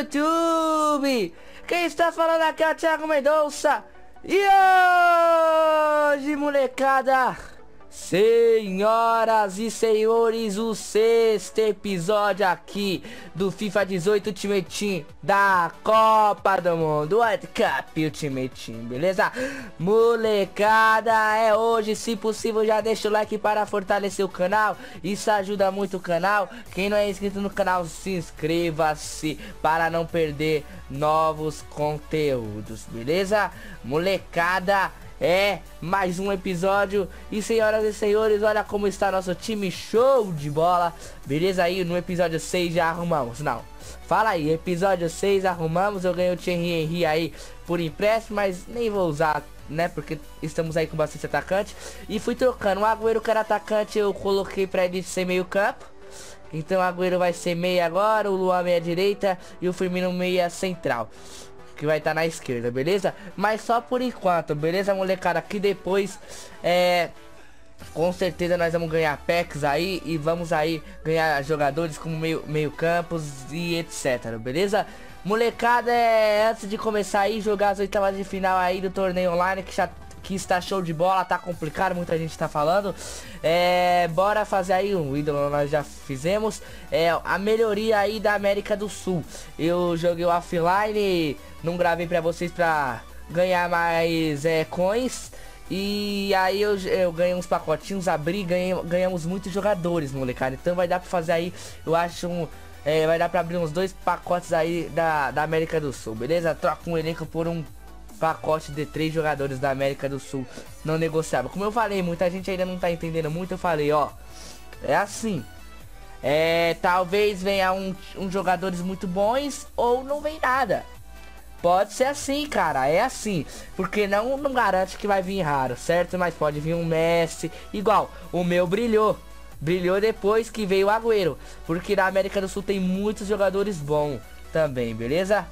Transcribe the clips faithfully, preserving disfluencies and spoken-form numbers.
YouTube! Quem está falando aqui é o Thiago Mendonça. E hoje, molecada, senhoras e senhores, o sexto episódio aqui do FIFA dezoito Ultimate Team da Copa do Mundo, World Cup Ultimate Team, beleza? Molecada, é hoje, se possível já deixa o like para fortalecer o canal, isso ajuda muito o canal. Quem não é inscrito no canal, se inscreva-se para não perder novos conteúdos, beleza? Molecada, é mais um episódio. E senhoras e senhores, olha como está nosso time, show de bola. Beleza? Aí no episódio seis já arrumamos. Não, fala aí, episódio seis arrumamos. Eu ganhei o Thierry Henry aí por empréstimo, mas nem vou usar, né, porque estamos aí com bastante atacante. E fui trocando, o Agüero que era atacante eu coloquei pra ele ser meio campo. Então o Agüero vai ser meia agora, o Luan meia direita e o Firmino meia central, que vai estar tá na esquerda, beleza? Mas só por enquanto, beleza, molecada? Que depois, é... com certeza nós vamos ganhar packs aí e vamos aí ganhar jogadores como meio, meio campos e etc, beleza? Molecada, é... antes de começar aí, jogar as oitavas de final aí do torneio online, que já... que está show de bola, tá complicado, muita gente tá falando. É, bora fazer aí um ídolo, nós já fizemos. É, a melhoria aí da América do Sul. Eu joguei o offline, não gravei pra vocês pra ganhar mais é, coins. E aí eu, eu ganhei uns pacotinhos, abri, ganhei, ganhamos muitos jogadores, molecada. Então vai dar pra fazer aí, eu acho um... É, vai dar pra abrir uns dois pacotes aí da, da América do Sul, beleza? Troca um elenco por um pacote de três jogadores da América do Sul não negociável. Como eu falei, muita gente ainda não tá entendendo muito. Eu falei, ó, é assim, é, talvez venha um, um jogadores muito bons ou não vem nada. Pode ser assim, cara, é assim, porque não, não garante que vai vir raro, certo? Mas pode vir um Messi, igual o meu brilhou. Brilhou depois que veio o Agüero, porque na América do Sul tem muitos jogadores bons também, beleza?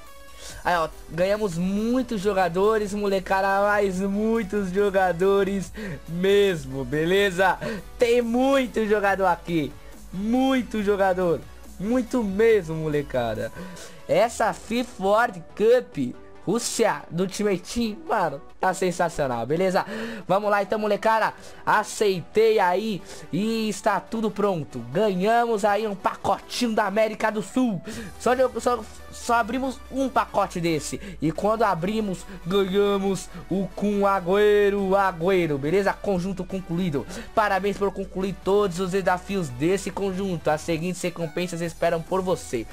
Aí, ó, ganhamos muitos jogadores, molecada, mas muitos jogadores mesmo, beleza? Tem muito jogador aqui, muito jogador, muito mesmo, molecada. Essa FIFA World Cup Rússia do Ultimate Team, mano, tá sensacional, beleza? Vamos lá então, molecada, aceitei aí e está tudo pronto. Ganhamos aí um pacotinho da América do Sul. Só, de, só, só abrimos um pacote desse. E quando abrimos, ganhamos o com Agüero, Agüero, beleza? Conjunto concluído. Parabéns por concluir todos os desafios desse conjunto. As seguintes recompensas esperam por você.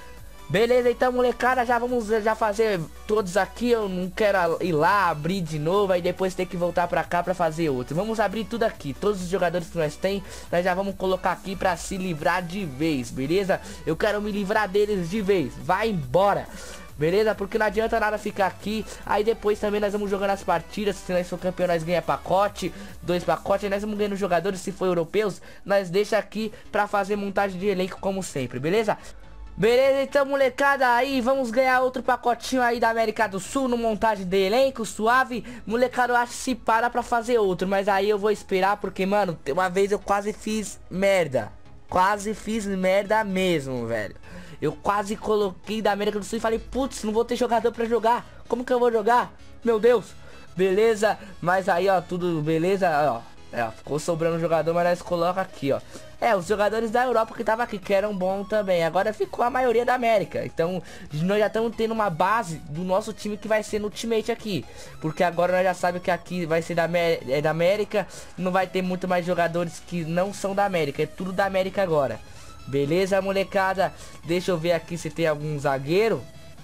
Beleza, então, molecada, já vamos já fazer todos aqui. Eu não quero ir lá abrir de novo, aí depois ter que voltar pra cá pra fazer outro. Vamos abrir tudo aqui, todos os jogadores que nós tem, nós já vamos colocar aqui pra se livrar de vez, beleza? Eu quero me livrar deles de vez, vai embora, beleza? Porque não adianta nada ficar aqui. Aí depois também nós vamos jogando as partidas. Se nós for campeão, nós ganha pacote, dois pacotes. Aí nós vamos ganhando jogadores. Se for europeus, nós deixa aqui pra fazer montagem de elenco como sempre, beleza? Beleza, então, molecada, aí vamos ganhar outro pacotinho aí da América do Sul no montagem de elenco, suave. Molecada, eu acho que se para pra fazer outro, mas aí eu vou esperar porque, mano, uma vez eu quase fiz merda. Quase fiz merda mesmo, velho. Eu quase coloquei da América do Sul e falei, putz, não vou ter jogador pra jogar. Como que eu vou jogar? Meu Deus. Beleza, mas aí, ó, tudo beleza, ó. É, ficou sobrando jogador, mas nós coloca aqui, ó. É, os jogadores da Europa que tava aqui, que eram bons também. Agora ficou a maioria da América. Então, nós já estamos tendo uma base do nosso time que vai ser no Ultimate aqui. Porque agora nós já sabemos que aqui vai ser da, Amé é da América. Não vai ter muito mais jogadores que não são da América. É tudo da América agora. Beleza, molecada? Deixa eu ver aqui se tem algum zagueiro.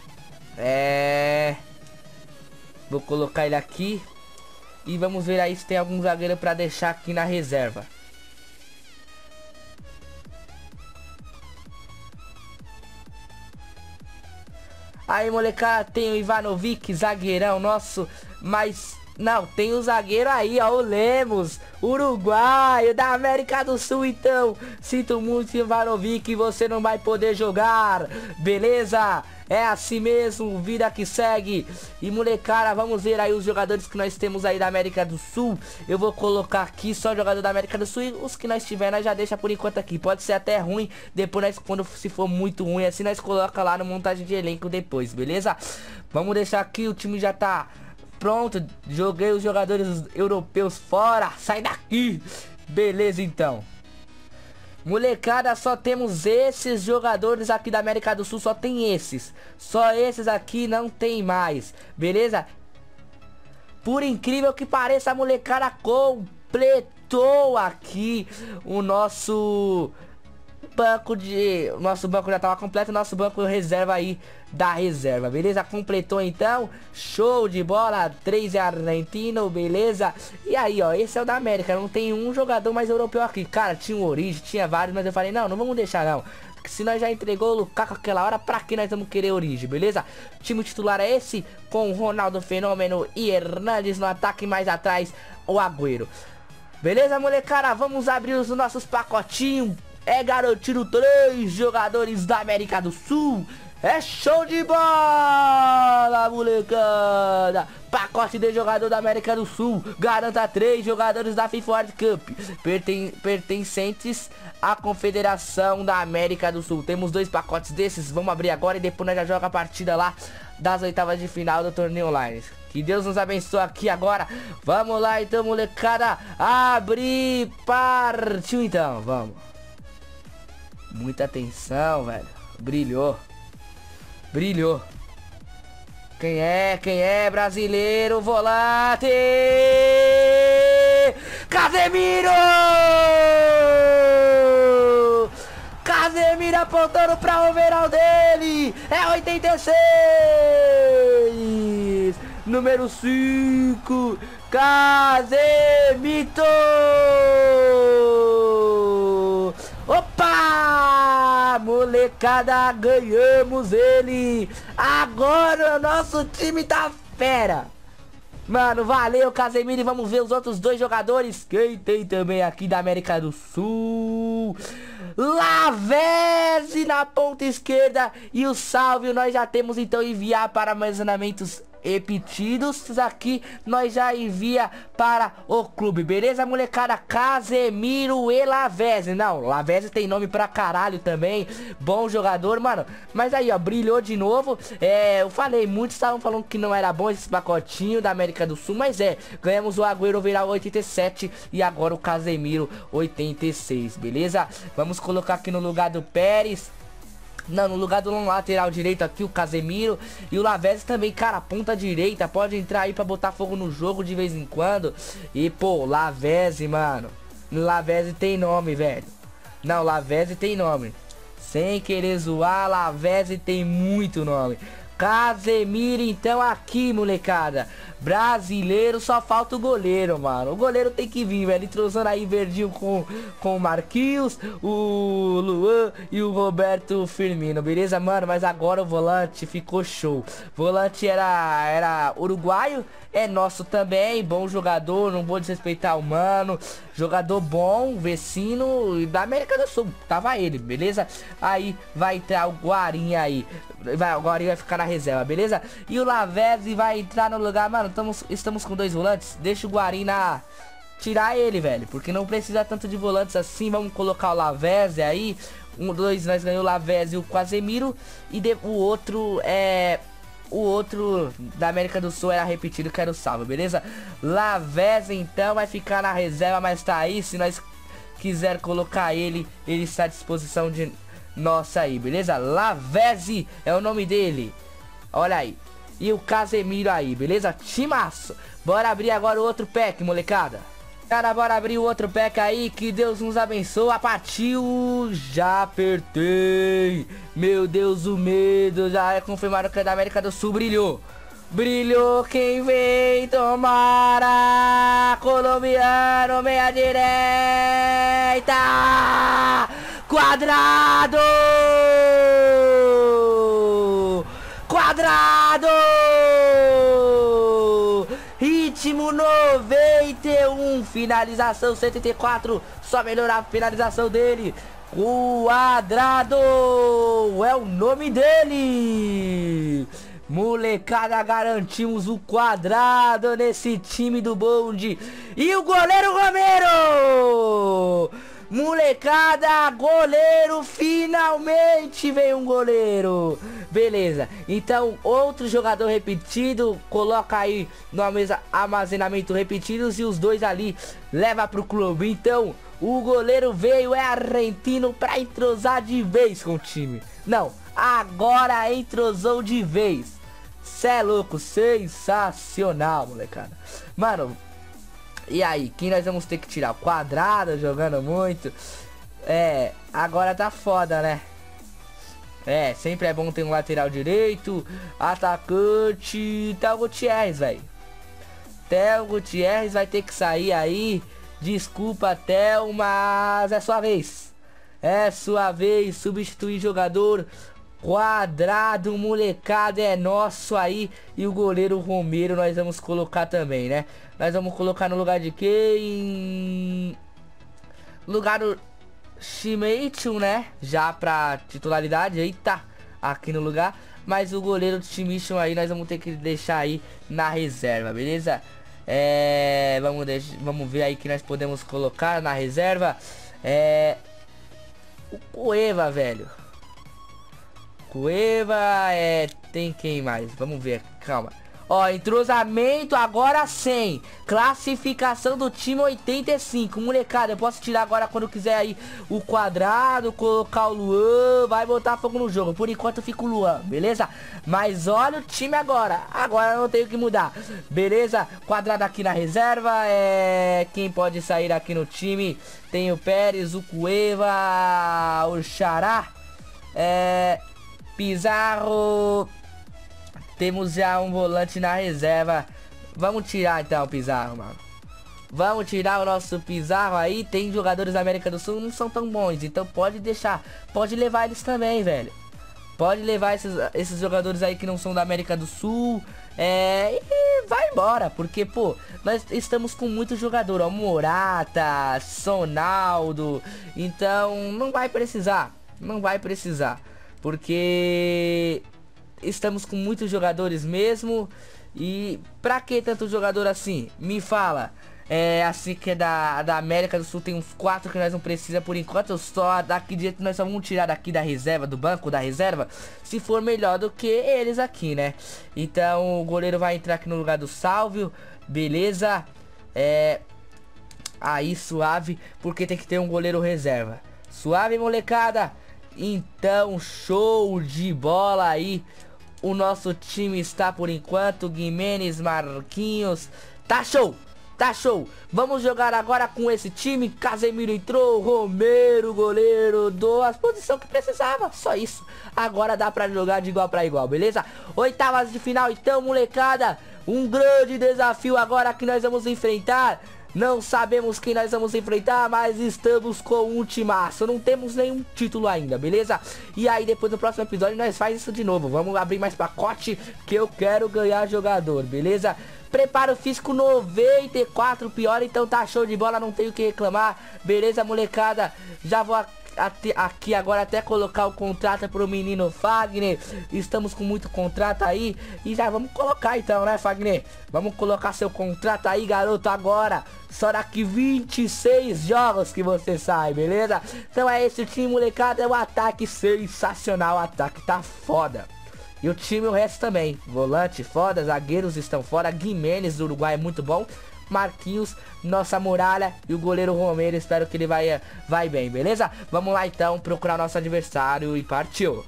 É... Vou colocar ele aqui. E vamos ver aí se tem algum zagueiro pra deixar aqui na reserva. Aí, molecada, tem o Ivanovic, zagueirão nosso. Mas não, tem o zagueiro aí, ó, o Lemos, uruguaio da América do Sul. Então, sinto muito, Ivanovic, você não vai poder jogar, beleza? É assim mesmo, vida que segue. E molecada, vamos ver aí os jogadores que nós temos aí da América do Sul. Eu vou colocar aqui só jogador da América do Sul e os que nós tiver, nós já deixa por enquanto aqui. Pode ser até ruim, depois nós, quando se for muito ruim assim, nós coloca lá no montagem de elenco depois, beleza? Vamos deixar aqui, o time já tá pronto. Joguei os jogadores europeus fora, sai daqui. Beleza então. Molecada, só temos esses jogadores aqui da América do Sul, só tem esses. Só esses aqui, não tem mais, beleza? Por incrível que pareça, a molecada completou aqui o nosso banco de... O nosso banco já tava completo, o nosso banco reserva aí da reserva, beleza? Completou então, show de bola, três é argentino, beleza? E aí, ó, esse é o da América, não tem um jogador mais europeu aqui. Cara, tinha o Origi, tinha vários, mas eu falei, não, não vamos deixar não. Porque se nós já entregou o Lukaku aquela hora, pra que nós vamos querer Origi, beleza? O time titular é esse, com o Ronaldo Fenômeno e Hernandes no ataque, mais atrás o Agüero. Beleza, molecada? Vamos abrir os nossos pacotinhos. É garantido três jogadores da América do Sul. É show de bola, molecada. Pacote de jogador da América do Sul. Garanta três jogadores da FIFA World Cup perten pertencentes à Confederação da América do Sul. Temos dois pacotes desses. Vamos abrir agora e depois nós já joga a partida lá das oitavas de final do torneio online. Que Deus nos abençoe aqui agora. Vamos lá então, molecada. Abrir, partiu então, vamos. Muita atenção, velho. Brilhou. Brilhou. Quem é? Quem é? Brasileiro, volante! Casemiro! Casemiro apontando pra overall dele! É oitenta e seis! Número cinco! Casemiro! Opa! Molecada, ganhamos ele! Agora o nosso time tá fera! Mano, valeu, Casemiro. E vamos ver os outros dois jogadores. Quem tem também aqui da América do Sul? Lavezzi na ponta esquerda. E o Salvio nós já temos então enviar para armazenamentos repetidos. Aqui nós já envia para o clube, beleza, molecada? Casemiro e Lavezzi. Não, Lavezzi tem nome pra caralho também. Bom jogador, mano. Mas aí, ó, brilhou de novo. É, eu falei, muitos estavam falando que não era bom esse pacotinho da América do Sul, mas é, ganhamos o Agüero virar oitenta e sete e agora o Casemiro oitenta e seis, beleza? Vamos colocar aqui no lugar do Pérez. Não, no lugar do lateral direito aqui, o Casemiro. E o Lavezzi também, cara, ponta direita. Pode entrar aí pra botar fogo no jogo de vez em quando. E, pô, Lavezzi, mano. Lavezzi tem nome, velho. Não, Lavezzi tem nome. Sem querer zoar, Lavezzi tem muito nome. Casemiro, então, aqui, molecada. Brasileiro, só falta o goleiro, mano. O goleiro tem que vir, velho. Entrosando aí verdinho com, com o Marquinhos, o Luan e o Roberto Firmino, beleza, mano? Mas agora o volante ficou show. Volante era, era uruguaio, é nosso também. Bom jogador, não vou desrespeitar o mano. Jogador bom, vecino da América do Sul. Tava ele, beleza? Aí vai entrar o Guarim aí. Vai, o Guarim vai ficar na reserva, beleza? E o Lavezzi vai entrar no lugar, mano. Estamos, estamos com dois volantes. Deixa o Guarim na... Tirar ele, velho. Porque não precisa tanto de volantes assim. Vamos colocar o Lavezzi aí. Um, dois, nós ganhamos o Lavezzi e o Casemiro. E de, o outro é... O outro da América do Sul era repetido, que era o Salvo, beleza? Lavezzi então vai ficar na reserva, mas tá aí. Se nós quiser colocar ele, ele está à disposição de nossa aí, beleza? Lavezzi é o nome dele. Olha aí. E o Casemiro aí, beleza? Timaço. Bora abrir agora o outro pack, molecada. Cara, bora abrir o outro pack aí. Que Deus nos abençoe. Partiu. Já apertei. Meu Deus, o medo. Já é confirmado que é da América do Sul. Brilhou. Brilhou quem vem. Tomara. Colombiano, meia direita. Quadrado. Quadrado. Ritmo noventa e um. Finalização cento e trinta e quatro. Só melhorar a finalização dele. Quadrado é o nome dele. Molecada, garantimos o Quadrado nesse time do bonde. E o goleiro Romero. Molecada, goleiro, finalmente veio um goleiro. Beleza, então outro jogador repetido, coloca aí no mesa armazenamento repetidos e os dois ali leva pro clube. Então o goleiro veio, é argentino, pra entrosar de vez com o time. Não, agora entrosou de vez. Cê é louco, sensacional, molecada. Mano, e aí, quem nós vamos ter que tirar? O Quadrado jogando muito. É, agora tá foda, né? É, sempre é bom ter um lateral direito, atacante, Théo Gutierrez, velho. Théo Gutierrez vai ter que sair aí. Desculpa, Théo, mas é sua vez. É sua vez, substituir jogador. Quadrado, molecada, é nosso aí. E o goleiro Romero nós vamos colocar também, né? Nós vamos colocar no lugar de quem? Lugar do Schmeichel, né? Já pra titularidade. Eita, aqui no lugar. Mas o goleiro do Schmeichel aí nós vamos ter que deixar aí na reserva, beleza? É... Vamos, deixar, vamos ver aí que nós podemos colocar na reserva. É... O Cueva, velho. Cueva, é... Tem quem mais? Vamos ver, calma. Ó, entrosamento agora cem. Classificação do time oitenta e cinco. Molecada, eu posso tirar agora quando quiser aí o Quadrado, colocar o Luan, vai botar fogo no jogo. Por enquanto fica o Luan, beleza? Mas olha o time agora. Agora não tenho que mudar, beleza? Quadrado aqui na reserva. É... Quem pode sair aqui no time? Tem o Pérez, o Cueva, o Xará, é... Pizarro. Temos já um volante na reserva. Vamos tirar então o Pizarro, mano. Vamos tirar o nosso Pizarro aí. Tem jogadores da América do Sul, não são tão bons. Então pode deixar. Pode levar eles também, velho. Pode levar esses, esses jogadores aí que não são da América do Sul. É... E vai embora. Porque, pô, nós estamos com muito jogador. Ó, Morata, Sonaldo. Então não vai precisar. Não vai precisar. Porque... estamos com muitos jogadores mesmo. E pra que tanto jogador assim? Me fala. É assim que é da, da América do Sul. Tem uns quatro que nós não precisa por enquanto. Só daqui de nós só vamos tirar daqui da reserva, do banco da reserva, se for melhor do que eles aqui, né? Então o goleiro vai entrar aqui no lugar do Sálvio. Beleza. É... Aí suave. Porque tem que ter um goleiro reserva. Suave, molecada. Então show de bola aí. O nosso time está por enquanto. Guimenes, Marquinhos. Tá show, tá show. Vamos jogar agora com esse time. Casemiro entrou, Romero, goleiro, duas posição que precisava. Só isso. Agora dá pra jogar de igual pra igual, beleza? Oitavas de final então, molecada. Um grande desafio agora que nós vamos enfrentar. Não sabemos quem nós vamos enfrentar, mas estamos com um timaço. Não temos nenhum título ainda, beleza? E aí depois no próximo episódio nós faz isso de novo. Vamos abrir mais pacote que eu quero ganhar jogador, beleza? Preparo físico noventa e quatro, pior, então tá show de bola, não tenho o que reclamar. Beleza, molecada? Já vou aqui agora até colocar o contrato pro menino Fagner. Estamos com muito contrato aí. E já vamos colocar então, né, Fagner? Vamos colocar seu contrato aí, garoto, agora. Só daqui vinte e seis jogos que você sai, beleza? Então é esse o time, molecada. É um ataque sensacional. O ataque tá foda. E o time, o resto também. Volante foda, zagueiros estão fora. Guimenes do Uruguai é muito bom. Marquinhos, nossa muralha e o goleiro Romero, espero que ele vai, vai bem, beleza? Vamos lá então procurar nosso adversário e partiu.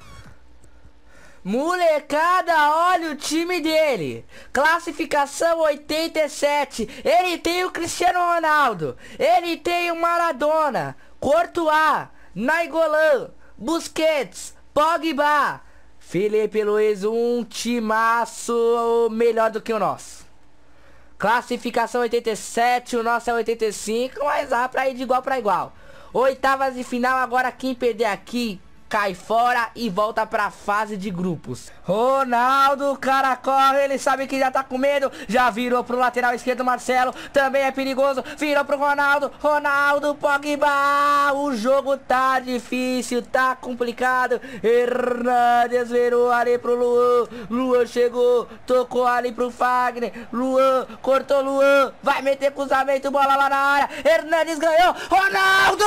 Molecada, olha o time dele. Classificação oitenta e sete. Ele tem o Cristiano Ronaldo. Ele tem o Maradona, Courtois, Nainggolan, Busquets, Pogba, Felipe Luiz. Um timaço melhor do que o nosso. Classificação oitenta e sete, o nosso é oitenta e cinco, mas dá pra ir de igual pra igual. Oitavas de final, agora quem perder aqui cai fora e volta pra fase de grupos. Ronaldo, o cara corre, ele sabe que já tá com medo, já virou pro lateral esquerdo, Marcelo, também é perigoso, virou pro Ronaldo, Ronaldo, Pogba, o jogo tá difícil, tá complicado, Hernandes virou ali pro Luan, Luan chegou, tocou ali pro Fagner, Luan, cortou Luan, vai meter cruzamento, bola lá na área, Hernandes ganhou, Ronaldo!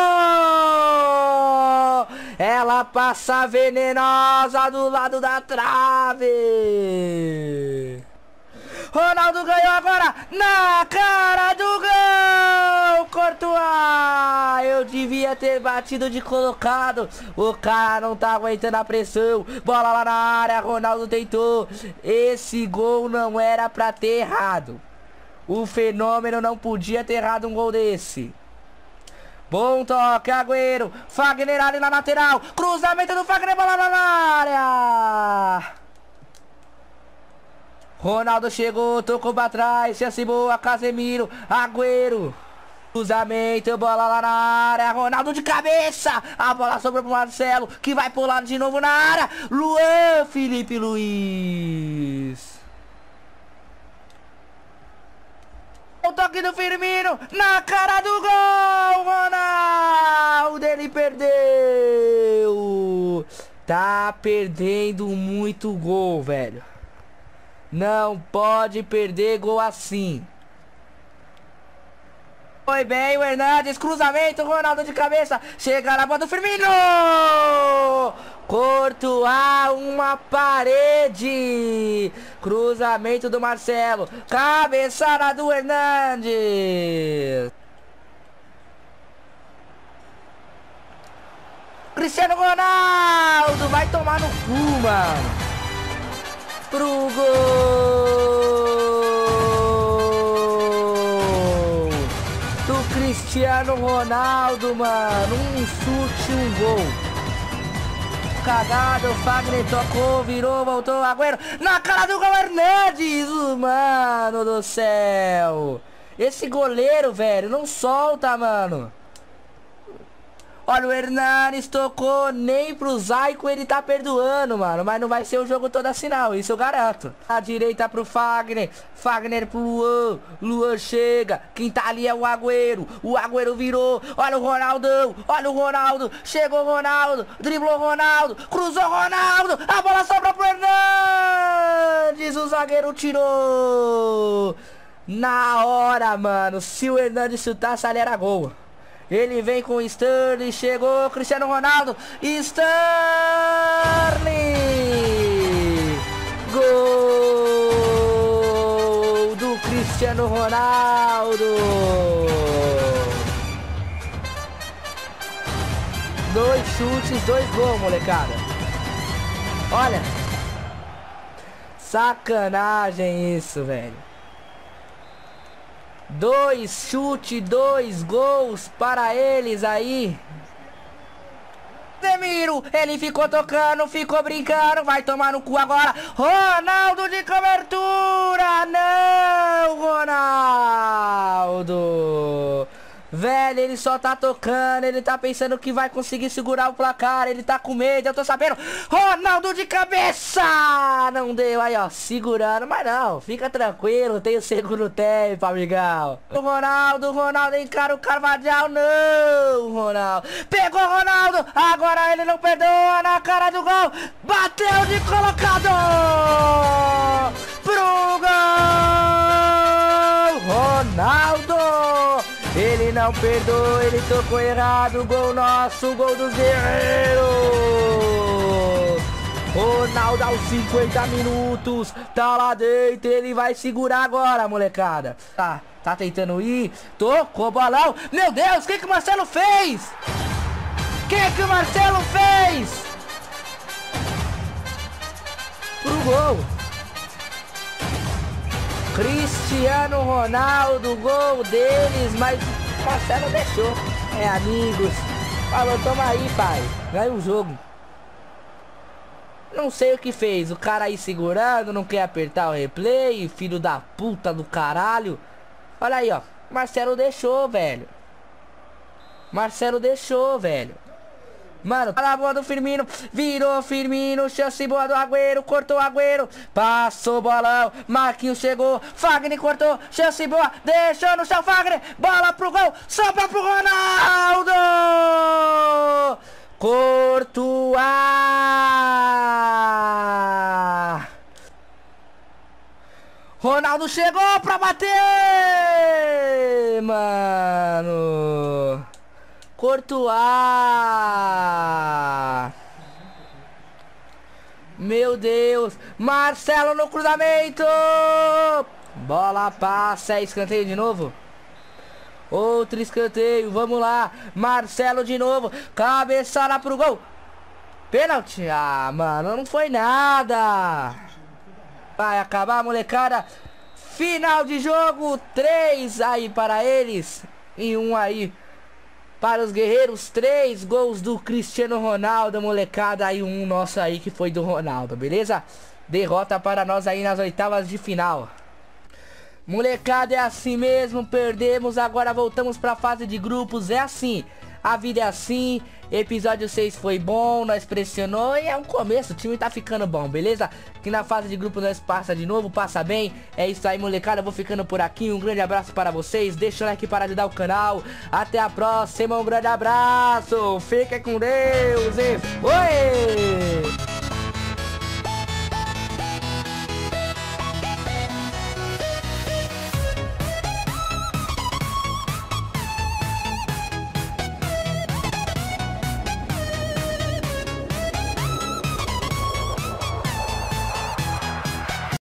Ela passa venenosa do lado da trave. Ronaldo ganhou agora na cara do gol. Courtois, eu devia ter batido de colocado. O cara não tá aguentando a pressão. Bola lá na área, Ronaldo tentou. Esse gol não era pra ter errado. O Fenômeno não podia ter errado um gol desse. Bom toque, Agüero, Fagner ali na lateral, cruzamento do Fagner, bola na área. Ronaldo chegou, tocou pra trás, chance boa, Casemiro, Agüero. Cruzamento, bola lá na área, Ronaldo de cabeça, a bola sobrou pro Marcelo, que vai pular de novo na área. Luan, Felipe Luiz. O toque do Firmino, na cara do gol, Ronaldo, ele perdeu. Tá perdendo muito gol, velho. Não pode perder gol assim. Foi bem o Hernandes, cruzamento, Ronaldo de cabeça, chega na bola do Firmino. Courtois, uma parede. Cruzamento do Marcelo, cabeçada do Hernandes. Cristiano Ronaldo vai tomar no cu, mano. Pro gol do Cristiano Ronaldo, mano. Um chute, um gol. Cagado, o Fagner tocou, virou, voltou, Agüero na cara do gol, Hernandes, mano do céu. Esse goleiro, velho, não solta, mano. Olha, o Hernandes tocou nem pro Zaico, ele tá perdoando, mano. Mas não vai ser o jogo todo assim, não. Isso eu garanto. A direita pro Fagner. Fagner pro Luan. Luan chega. Quem tá ali é o Agüero. O Agüero virou. Olha o Ronaldão. Olha o Ronaldo. Chegou o Ronaldo. Driblou o Ronaldo. Cruzou o Ronaldo. A bola sobra pro Hernandes. O zagueiro tirou. Na hora, mano. Se o Hernandes chutasse, ali era gol. Ele vem com o Sterling, chegou Cristiano Ronaldo, Sterling, gol do Cristiano Ronaldo. Dois chutes, dois gols, molecada. Olha, sacanagem isso, velho. Dois chutes, dois gols para eles aí. Casemiro, ele ficou tocando, ficou brincando, vai tomar no cu agora. Ronaldo de cobertura, não, Ronaldo. Velho, ele só tá tocando, ele tá pensando que vai conseguir segurar o placar, ele tá com medo, eu tô sabendo. Ronaldo de cabeça! Não deu, aí ó, segurando, mas não, fica tranquilo, tem o segundo tempo, amigão. O Ronaldo, o Ronaldo encara o Carvajal, não, Ronaldo. Pegou o Ronaldo, agora ele não perdoa, na cara do gol, bateu de colocado! Pro gol! Ronaldo! Ele não perdoa, ele tocou errado, gol nosso, gol dos guerreiros. Ronaldo aos cinquenta minutos, tá lá dentro, ele vai segurar agora, molecada. Tá, tá tentando ir, tocou bolão. Meu Deus, o que que o Marcelo fez? O que que o Marcelo fez? Pro gol. Cristiano Ronaldo, gol deles, mas Marcelo deixou. É, amigos. Falou, toma aí, pai. Ganha o jogo. Não sei o que fez. O cara aí segurando, não quer apertar o replay. Filho da puta do caralho. Olha aí, ó. Marcelo deixou, velho. Marcelo deixou, velho. Mano, a bola do Firmino, virou Firmino, chance boa do Agüero, cortou o Agüero, passou o bolão, Marquinhos chegou, Fagner cortou, chance boa, deixou no chão Fagner, bola pro gol, sobra pro Ronaldo! Courtois! Ronaldo chegou pra bater! Mano! Courtois! Meu Deus! Marcelo no cruzamento! Bola passa, é escanteio de novo. Outro escanteio, vamos lá. Marcelo de novo, cabeçada pro gol. Pênalti, ah, mano, não foi nada. Vai acabar, molecada. Final de jogo, três aí para eles e um aí para os guerreiros. Três gols do Cristiano Ronaldo, molecada, aí um nosso aí que foi do Ronaldo, beleza? Derrota para nós aí nas oitavas de final. Molecada, é assim mesmo, perdemos, agora voltamos pra fase de grupos, é assim, a vida é assim. Episódio seis foi bom, nós pressionou e é um começo, o time tá ficando bom, beleza? Que na fase de grupo nós passa de novo, passa bem. É isso aí, molecada, eu vou ficando por aqui, um grande abraço para vocês, deixa o like para ajudar o canal. Até a próxima, um grande abraço, fica com Deus e foi!